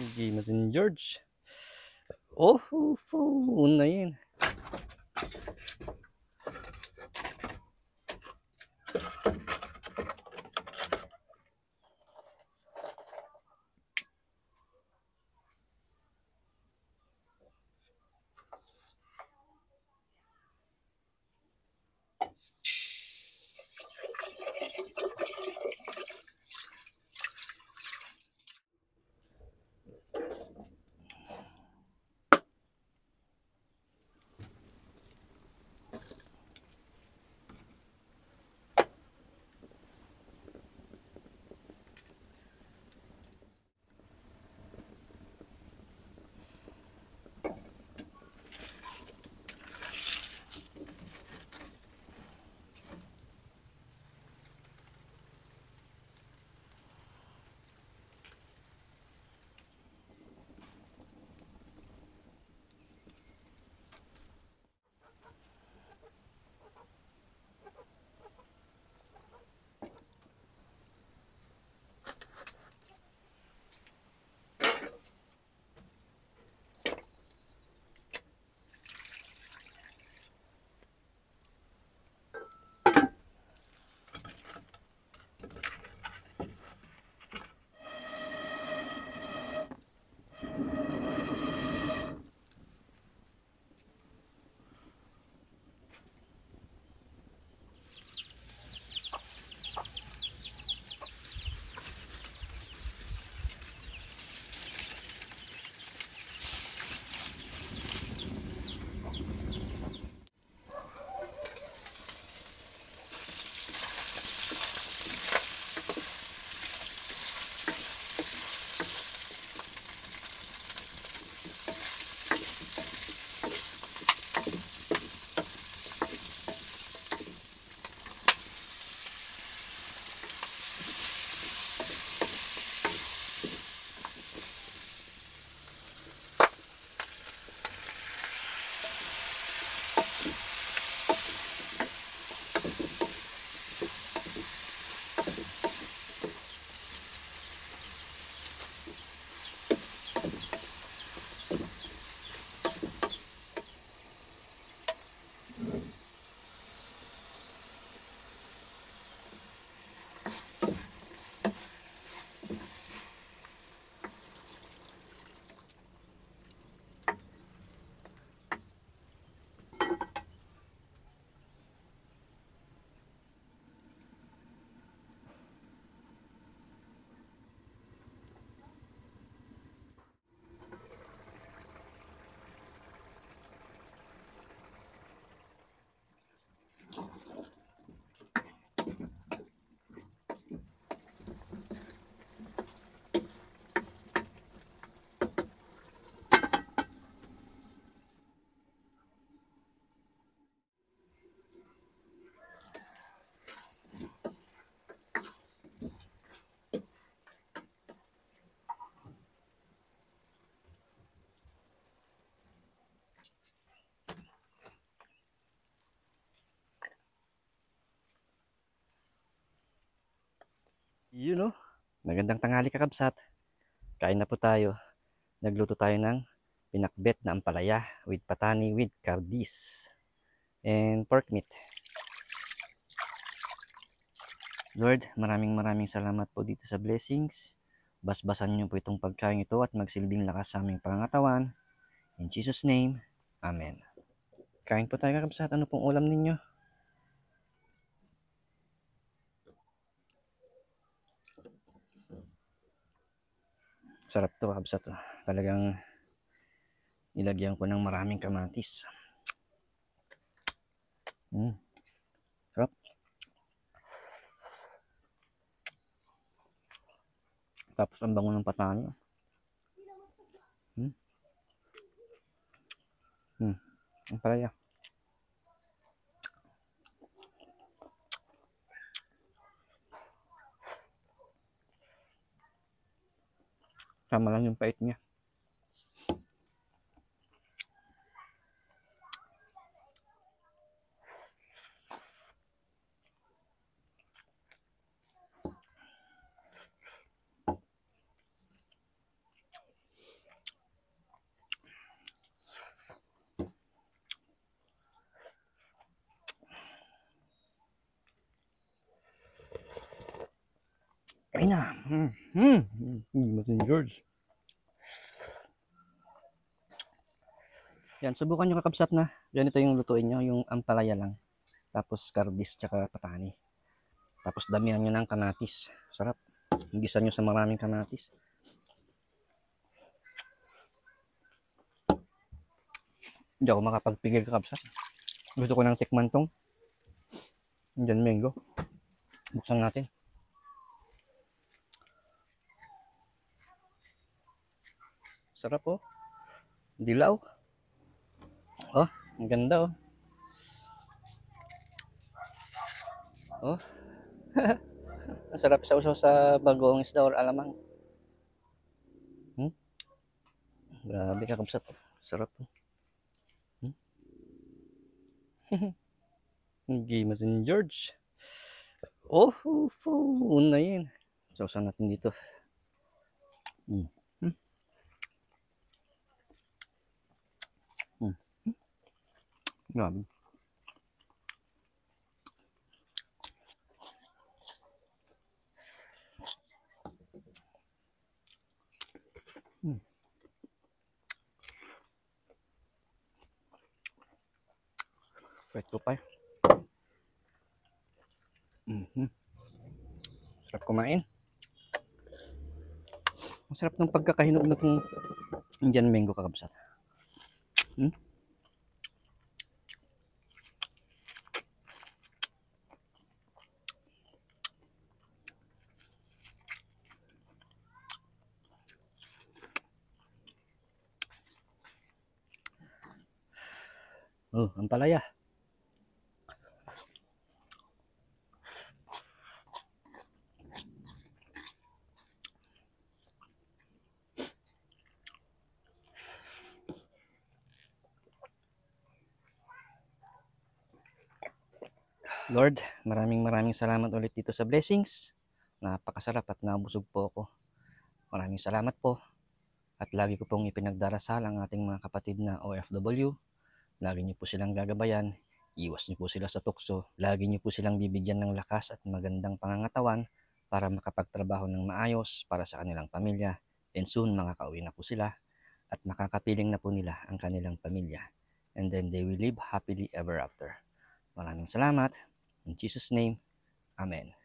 Hindi St. George. Oh, una yun. Yun know, magandang tanghali kakabsat. Kain na po tayo. Nagluto tayo ng pinakbet na ampalaya with patani with kardis and pork meat. Lord, maraming salamat po dito sa blessings. Basbasan niyo po itong pagkain ito at magsilbing lakas sa aming pangangatawan. In Jesus' name, Amen. Kain po tayo kakabsat. Ano pong ulam ninyo? Sarap to kakabsat. Talagang nilagyan ko ng maraming kamatis. Sarap. Tapos ang bango ng patani. Ang palaya. Sama lang yung pait niya. Ay na. Masin George. Yan, subukan nyo kakabsat na. Ganito yung lutuin nyo, yung ampalaya lang. Tapos kardis tsaka patani. Tapos damihan nyo ng kamatis. Sarap. Gisa nyo sa maraming kamatis. Hindi ako makapagpigil kakabsat. Gusto ko ng tikman tong Indian mango. Buksan natin. Sarap oh. Dilaw. Oh, ang ganda oh. Oh. Ang sarap sausaw sa bagoong isda or alamang. Grabe kakabsat. Sarap oh. Hindi Masin George. Oh, una yun. Sausaw natin dito. Grabe. Wait ko pa. Sarap kumain. Ang sarap ng pagkakahinog na itong Indian mango kakabsat. Oh, ang palaya. Lord, maraming salamat ulit dito sa blessings. Napakasarap at nabusog po ako. Maraming salamat po. At lagi ko pong ipinagdarasal ang ating mga kapatid na OFW. Lagi niyo po silang gagabayan. Iwas niyo po sila sa tukso. Lagi niyo po silang bibigyan ng lakas at magandang pangangatawan para makapagtrabaho ng maayos para sa kanilang pamilya. And soon, makakauwi na po sila at makakapiling na po nila ang kanilang pamilya. And then they will live happily ever after. Maraming salamat. In Jesus' name, Amen.